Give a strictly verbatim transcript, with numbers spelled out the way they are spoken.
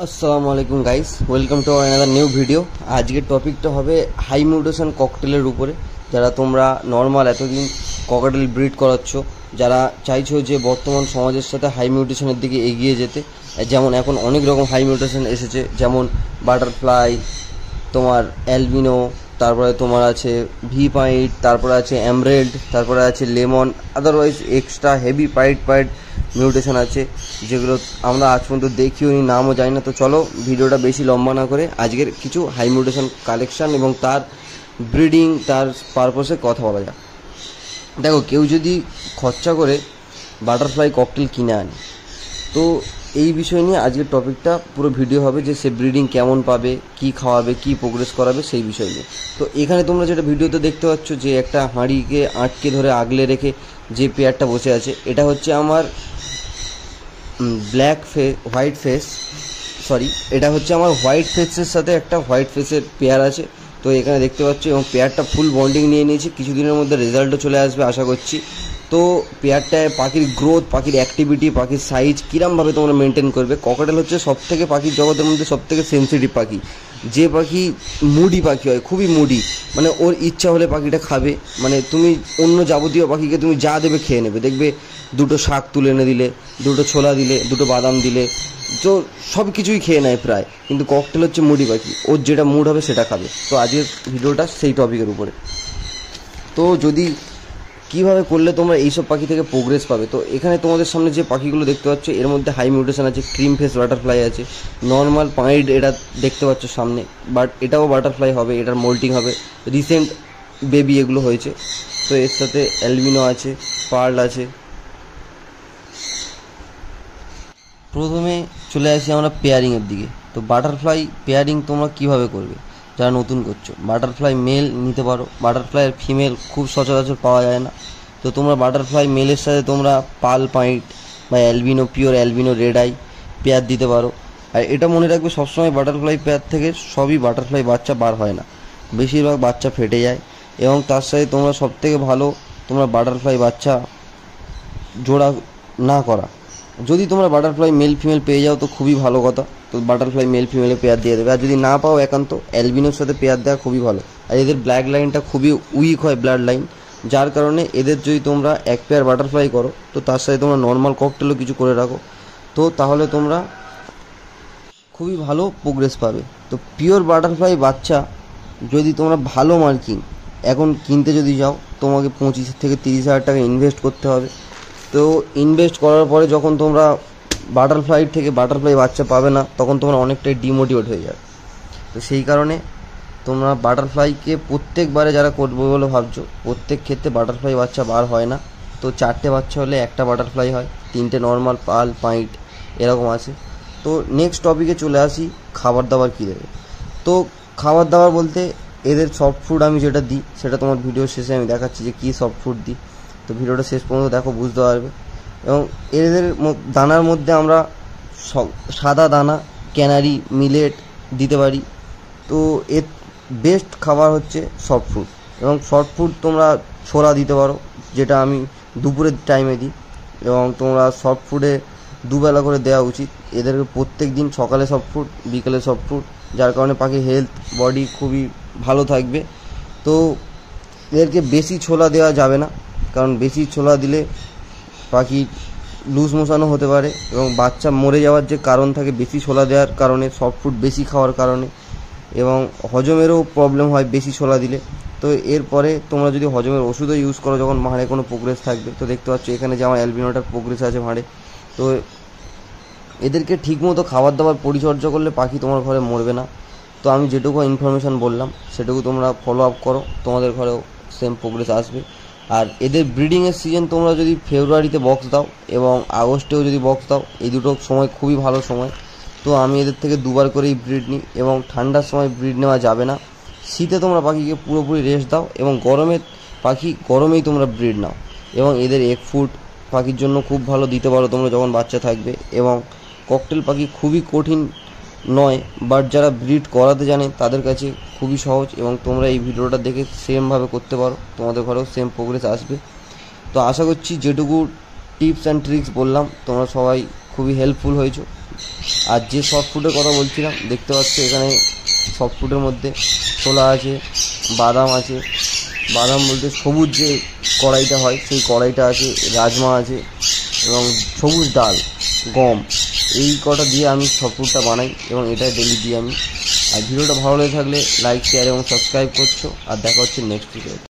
আসসালামু আলাইকুম guys, welcome to another new video. আজকের টপিকটা হবে হাই মিউটেশন ককটেলের উপরে। যারা তোমরা নর্মাল এতদিন ককটেল ব্রিড করাচ্ছ, যারা চাইছো যে বর্তমান সমাজের সাথে হাই মিউটেশনের দিকে এগিয়ে যেতে, যেমন এখন অনেক রকম হাই মিউটেশন এসেছে, যেমন বাটারফ্লাই, তোমার অ্যালবিনো, তারপরে তোমার আছে ভি পাইট, তারপরে আছে এমরেল্ড, তারপরে আছে লেমন, আদারওয়াইজ এক্সট্রা হেভি পাইট পাইট মিউটেশন আছে, যেগুলো আমরা আজ পর্যন্ত দেখিও নি, নামও জানি না। তো চলো ভিডিওটা বেশি লম্বা না করে আজকের কিছু হাই মিউটেশন কালেকশান এবং তার ব্রিডিং, তার পারপসে কথা বলা যাক। দেখো, কেউ যদি খরচা করে বাটারফ্লাই ককটেল কিনে আনে, তো এই বিষয় নিয়ে আজকের টপিকটা পুরো ভিডিও হবে, যে সে ব্রিডিং কেমন পাবে, কি খাওয়াবে, কি প্রোগ্রেস করাবে, সেই বিষয় নিয়ে। তো এখানে তোমরা যেটা ভিডিওতে দেখতে পাচ্ছ, যে একটা হাঁড়িকে আটকে ধরে আগলে রেখে যে পেয়ারটা বসে আছে, এটা হচ্ছে আমার ব্ল্যাক ফে হোয়াইট ফেস সরি এটা হচ্ছে আমার হোয়াইট ফেসের সাথে একটা হোয়াইট ফেসের পেয়ার আছে। তো এখানে দেখতে পাচ্ছ, এবং পেয়ারটা ফুল বন্ডিং নিয়ে নিয়েছি, কিছুদিনের মধ্যে রেজাল্টও চলে আসবে আশা করছি। তো পেয়ারটায় পাখির গ্রোথ, পাখির অ্যাক্টিভিটি, পাখির সাইজ কীরমভাবে তোমরা মেনটেন করবে। ককটেল হচ্ছে সব থেকে পাখির জগতের মধ্যে সব থেকে সেন্সিটিভ পাখি। যে পাখি মুডি পাখি হয়, খুবই মুডি, মানে ওর ইচ্ছা হলে পাখিটা খাবে, মানে তুমি অন্য যাবতীয় পাখিকে তুমি যা দেবে খেয়ে নেবে। দেখবে দুটো শাক তুলে এনে দিলে, দুটো ছোলা দিলে, দুটো বাদাম দিলে, তো সব কিছুই খেয়ে নেয় প্রায়। কিন্তু ককটেল হচ্ছে মুডি পাখি, ওর যেটা মুড হবে সেটা খাবে। তো আজকের ভিডিওটা সেই টপিকের উপরে। তো যদি কীভাবে করলে তোমরা এইসব পাখি থেকে প্রোগ্রেস পাবে, তো এখানে তোমাদের সামনে যে পাখিগুলো দেখতে পাচ্ছ, এর মধ্যে হাই মিউটেশন আছে, ক্রিম ফেস বাটারফ্লাই আছে, নর্মাল পাইড এটা দেখতে পাচ্ছ সামনে, বাট এটাও বাটারফ্লাই হবে, এটার মোল্টিং হবে, রিসেন্ট বেবি এগুলো হয়েছে। তো এর সাথে অ্যালবিনো আছে, পার্ল আছে। প্রথমে চলে আসি আমরা পেয়ারিংয়ের দিকে। তো বাটারফ্লাই পেয়ারিং তোমরা কিভাবে করবে যারা নতুন করছো। বাটারফ্লাই মেল নিতে পারো, বাটারফ্লাই আর ফিমেল খুব সচরাচর পাওয়া যায় না। তো তোমরা বাটারফ্লাই মেলের সাথে তোমরা পাল পাইট বা albino, pure albino red eye pair দিতে পারো। আর এটা মনে রাখবে, সবসময় বাটারফ্লাই পেয়ার থেকে সবই বাটারফ্লাই বাচ্চা বার হয় না, বেশিরভাগ বাচ্চা ফেটে যায়। এবং তার সাথে তোমরা সবথেকে ভালো তোমরা বাটারফ্লাই বাচ্চা জোড়া না করা। যদি তোমরা বাটারফ্লাই মেল ফিমেল পেয়ে যাও তো খুবই ভালো কথা, তো বাটারফ্লাই মেল ফিমেলে পেয়ার দিয়ে দেবে। আর যদি না পাও, একান্ত অ্যালবিনোর সাথে পেয়ার দেওয়া খুবই ভালো। আর এদের ব্ল্যাক লাইনটা খুবই উইক হয়, ব্লাড লাইন, যার কারণে এদের যদি তোমরা এক পেয়ার বাটারফ্লাই করো, তো তার সাথে তোমরা নর্মাল ককটেলও কিছু করে রাখো, তো তাহলে তোমরা খুবই ভালো প্রোগ্রেস পাবে। তো পিওর বাটারফ্লাই বাচ্চা যদি তোমরা ভালো মার্কিং এখন কিনতে যদি যাও, তোমাকে পঁচিশ থেকে তিরিশ হাজার টাকা ইনভেস্ট করতে হবে। তো ইনভেস্ট করার পরে যখন তোমরা বাটারফ্লাই থেকে বাটারফ্লাই বাচ্চা পাবে না, তখন তোমরা অনেকটাই ডিমোটিভেট হয়ে যাবে। তো সেই কারণে তোমরা বাটারফ্লাইকে প্রত্যেকবারে যারা করবে বলে ভাবছো, প্রত্যেক ক্ষেত্রে বাটারফ্লাই বাচ্চা বার হয় না। তো চারটে বাচ্চা হলে একটা বাটারফ্লাই হয়, তিনটে নর্মাল পাল পাইট এরকম আছে। তো নেক্সট টপিকে চলে আসি, খাবার দাবার কী দেবে। তো খাবার দাবার বলতে এদের সফট ফুড আমি যেটা দিই, সেটা তোমার ভিডিও শেষে আমি দেখাচ্ছি যে কী সফট ফুড দিই। তো ভিডিওটা শেষ পর্যন্ত দেখো, বুঝতে পারবে। এবং এদের দানার মধ্যে আমরা সাদা দানা, ক্যানারি, মিলেট দিতে পারি। তো এর বেস্ট খাবার হচ্ছে সফট ফুড। এবং সফট ফুড তোমরা ছোলা দিতে পারো, যেটা আমি দুপুরের টাইমে দিই। এবং তোমরা সফট ফুডে দুবেলা করে দেওয়া উচিত এদেরকে, প্রত্যেক দিন সকালে সফট ফুড, বিকেলে সফট ফুড, যার কারণে পাখির হেলথ বডি খুবই ভালো থাকবে। তো এদেরকে বেশি ছোলা দেওয়া যাবে না, কারণ বেশি ছোলা দিলে পাখি লুজ মোশনও হতে পারে, এবং বাচ্চা মরে যাওয়ার যে কারণ থাকে বেশি ছোলা দেওয়ার কারণে, সফট ফুড বেশি খাওয়ার কারণে, এবং হজমেরও প্রবলেম হয় বেশি ছোলা দিলে। তো এরপরে তোমরা যদি হজমের ওষুধও ইউজ করো, যখন ভাঁড়ে কোনো প্রোগ্রেস থাকবে। তো দেখতে পাচ্ছ এখানে যে আমার অ্যালবিনোটার প্রোগ্রেস আছে ভাঁড়ে। তো এদেরকে ঠিকমতো খাবার দাবার পরিচর্যা করলে পাখি তোমার ঘরে মরবে না। তো আমি যেটুকু ইনফরমেশান বললাম সেটুকু তোমরা ফলো আপ করো, তোমাদের ঘরেও সেম প্রোগ্রেস আসবে। আর এদের ব্রিডিংয়ের সিজন তোমরা যদি ফেব্রুয়ারিতে বক্স দাও এবং আগস্টেও যদি বক্স দাও, এই দুটো সময় খুবই ভালো সময়। তো আমি এদের থেকে দুবার করেই ব্রিড নিই, এবং ঠান্ডার সময় ব্রিড নেওয়া যাবে না। শীতে তোমরা পাখিকে পুরোপুরি রেস্ট দাও, এবং গরমে পাখি গরমেই তোমরা ব্রিড নাও। এবং এদের এক ফুট পাখির জন্য খুব ভালো দিতে পারো তোমরা যখন বাচ্চা থাকবে। এবং ককটেল পাখি খুবই কঠিন নয়, বাট যারা ব্রিড করাতে জানে তাদের কাছে খুবই সহজ। এবং তোমরা এই ভিডিওটা দেখে সেমভাবে করতে পারো, তোমাদের ঘরেও সেম প্রোগ্রেস আসবে। তো আশা করছি যেটুকু টিপস অ্যান্ড ট্রিক্স বললাম তোমরা সবাই খুবই হেল্পফুল হয়েছো। আর যে সফট ফুডের কথা বলছিলাম, দেখতে পাচ্ছ এখানে সফট ফুডের মধ্যে ছোলা আছে, বাদাম আছে, বাদাম বলতে সবুজ যে কড়াইটা হয় সেই কড়াইটা আছে, রাজমা আছে এবং সবুজ ডাল, গম, এই কটা দিয়ে আমি সফট ফুডটা বানাই এবং এটাই ডেলি দিই আমি। আর ভিডিওটা ভালো লেগে থাকলে লাইক, শেয়ার এবং সাবস্ক্রাইব করছো। আর দেখা হচ্ছে নেক্সট ভিডিও।